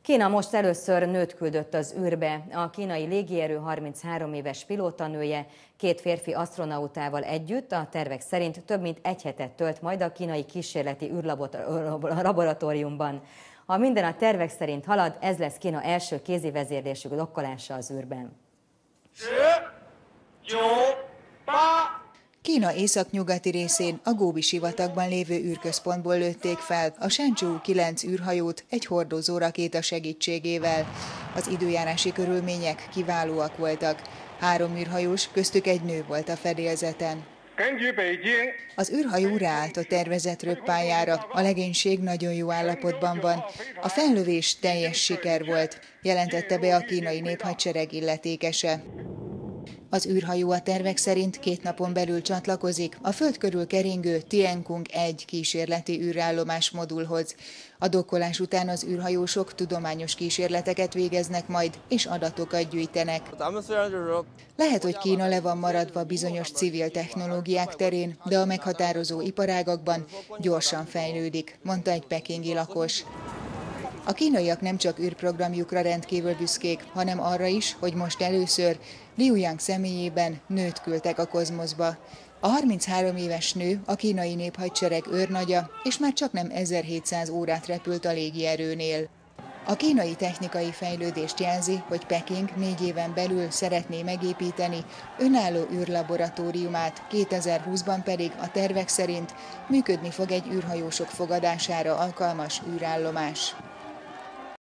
Kína most először nőt küldött az űrbe. A kínai légierő 33 éves pilótanője 2 férfi asztronautával együtt a tervek szerint több mint egy hetet tölt majd a kínai kísérleti űrlaboratóriumban. Ha minden a tervek szerint halad, ez lesz Kína első kézi vezérlésű dokkolása az űrben. Kína északnyugati részén a Góbi-sivatagban lévő űrközpontból lőtték fel a Shenzhou 9 űrhajót egy hordozó rakéta segítségével. Az időjárási körülmények kiválóak voltak. 3 űrhajós, köztük egy nő volt a fedélzeten. Az űrhajó ráállt a tervezett röppályára, a legénység nagyon jó állapotban van. A fellövés teljes siker volt, jelentette be a kínai néphadsereg illetékese. Az űrhajó a tervek szerint 2 napon belül csatlakozik a Föld körül keringő Tiankung 1 kísérleti űrállomás modulhoz. A dokkolás után az űrhajósok tudományos kísérleteket végeznek majd, és adatokat gyűjtenek. Lehet, hogy Kína le van maradva bizonyos civil technológiák terén, de a meghatározó iparágakban gyorsan fejlődik, mondta egy pekingi lakos. A kínaiak nem csak űrprogramjukra rendkívül büszkék, hanem arra is, hogy most először Liu Yang személyében nőt küldtek a kozmoszba. A 33 éves nő a kínai néphadsereg őrnagya, és már csaknem 1700 órát repült a légierőnél. A kínai technikai fejlődést jelzi, hogy Peking 4 éven belül szeretné megépíteni önálló űrlaboratóriumát, 2020-ban pedig a tervek szerint működni fog egy űrhajósok fogadására alkalmas űrállomás.